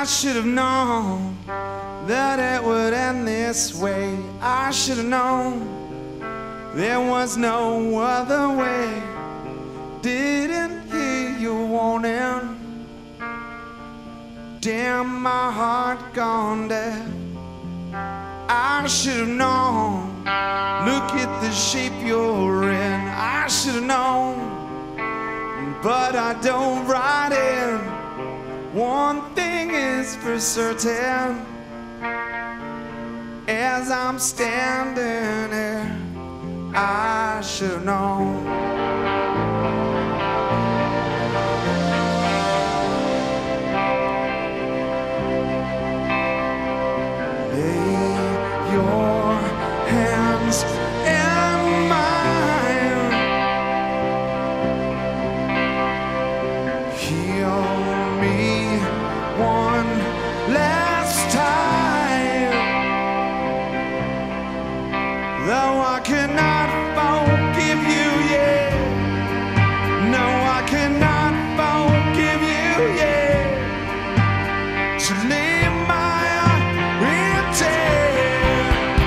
I should have known that it would end this way. I should have known there was no other way. Didn't hear you warning. Damn, my heart gone deaf. I should have known. Look at the shape you're in. I should have known, but I don't write in. One thing is for certain, as I'm standing here, I should have known. Lay your hands in mine. Heal me one last time. Though I cannot forgive you yet. No, I cannot forgive you yet. So leave my intent.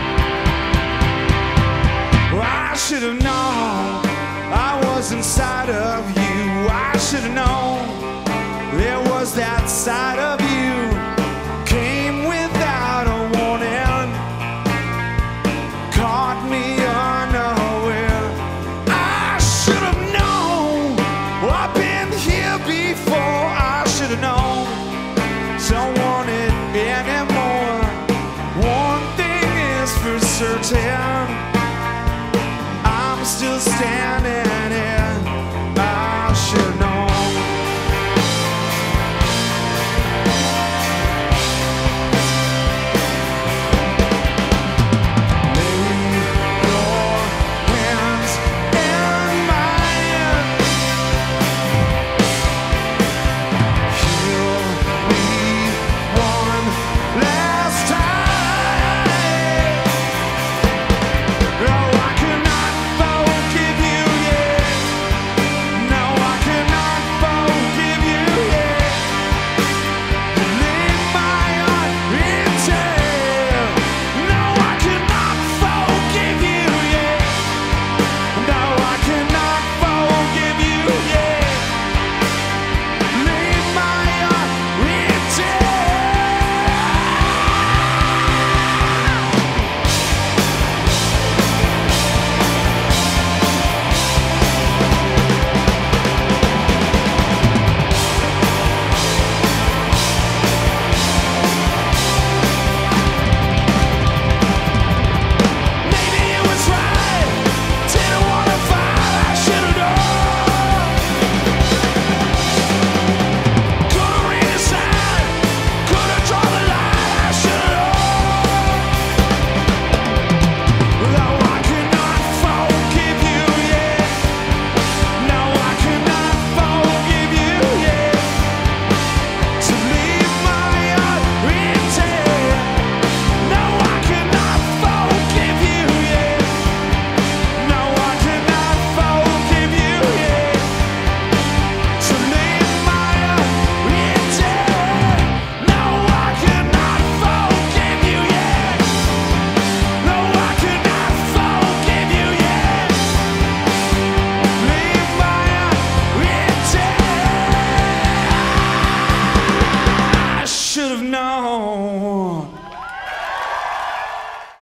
I should have known I was inside of you. I should have known there was that side of you. Came without a warning, caught me unaware. I should have known, I've been here before. I should have known, don't want it anymore. One thing is for certain, I'm still standing